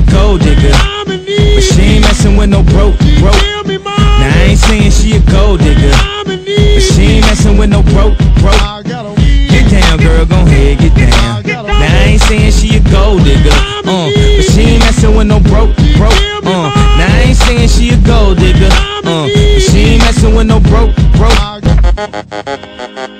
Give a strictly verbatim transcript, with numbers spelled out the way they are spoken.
gold digger, but she ain't messing with no broke, broke. Now I ain't saying she a gold digger, but she ain't messing with no broke, broke. Get down, girl, gon' ahead, get down. Now I ain't saying she a gold digger, uh, but she ain't messing with no broke, broke. Uh, now I ain't saying she a gold digger, uh, but she ain't messing with no broke, broke.